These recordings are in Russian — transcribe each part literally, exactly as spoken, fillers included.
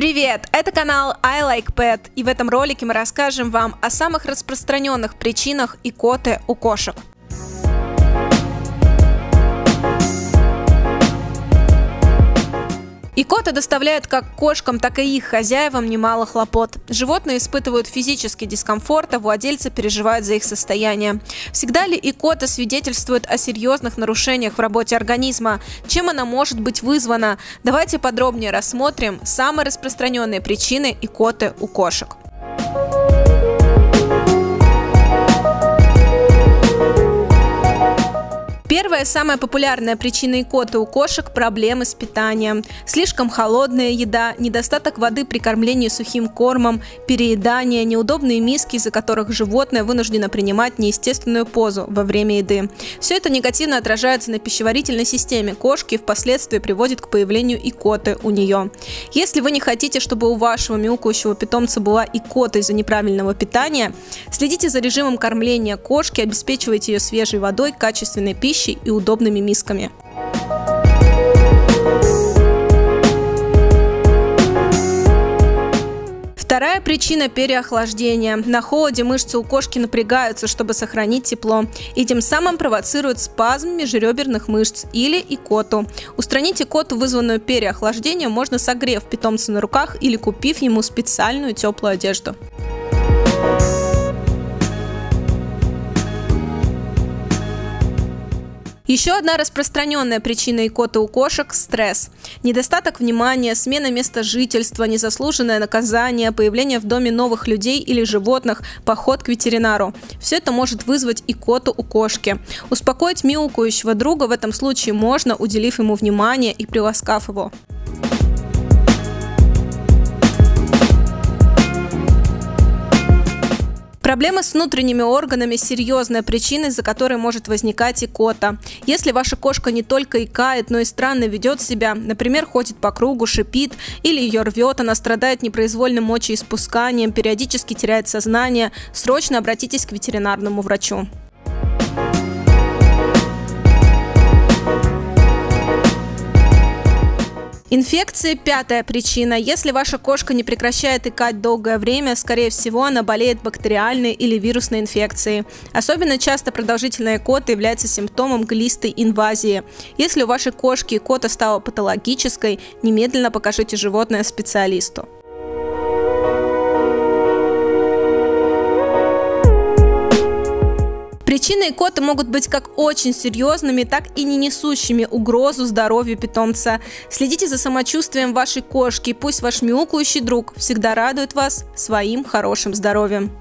Привет! Это канал I Like Pet, и в этом ролике мы расскажем вам о самых распространенных причинах икоты у кошек. Икота доставляет как кошкам, так и их хозяевам немало хлопот. Животные испытывают физический дискомфорт, а владельцы переживают за их состояние. Всегда ли икота свидетельствует о серьезных нарушениях в работе организма? Чем она может быть вызвана? Давайте подробнее рассмотрим самые распространенные причины икоты у кошек. Первая, самая популярная причина икоты у кошек – проблемы с питанием. Слишком холодная еда, недостаток воды при кормлении сухим кормом, переедание, неудобные миски, из-за которых животное вынуждено принимать неестественную позу во время еды. Все это негативно отражается на пищеварительной системе кошки и впоследствии приводит к появлению икоты у нее. Если вы не хотите, чтобы у вашего мяукающего питомца была икота из-за неправильного питания, следите за режимом кормления кошки, обеспечивайте ее свежей водой, качественной пищей и удобными мисками. Вторая причина – переохлаждение. На холоде мышцы у кошки напрягаются, чтобы сохранить тепло, и тем самым провоцируют спазм межреберных мышц или икоту. Устранить икоту, вызванную переохлаждением, можно, согрев питомца на руках или купив ему специальную теплую одежду. Еще одна распространенная причина икоты у кошек – стресс. Недостаток внимания, смена места жительства, незаслуженное наказание, появление в доме новых людей или животных, поход к ветеринару. Все это может вызвать икоту у кошки. Успокоить мяукающего друга в этом случае можно, уделив ему внимание и приласкав его. Проблемы с внутренними органами – серьезная причина, из-за которой может возникать икота. Если ваша кошка не только икает, но и странно ведет себя, например, ходит по кругу, шипит или ее рвет, она страдает непроизвольным мочеиспусканием, периодически теряет сознание, срочно обратитесь к ветеринарному врачу. Инфекции – пятая причина. Если ваша кошка не прекращает икать долгое время, скорее всего, она болеет бактериальной или вирусной инфекцией. Особенно часто продолжительная икота является симптомом глистой инвазии. Если у вашей кошки икота стала патологической, немедленно покажите животное специалисту. Причины икоты могут быть как очень серьезными, так и не несущими угрозу здоровью питомца. Следите за самочувствием вашей кошки, пусть ваш мяукающий друг всегда радует вас своим хорошим здоровьем.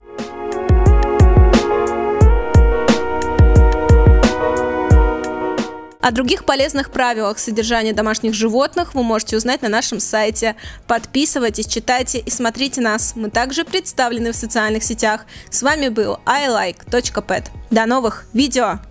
О других полезных правилах содержания домашних животных вы можете узнать на нашем сайте. Подписывайтесь, читайте и смотрите нас. Мы также представлены в социальных сетях. С вами был I Like точка Pet. До новых видео!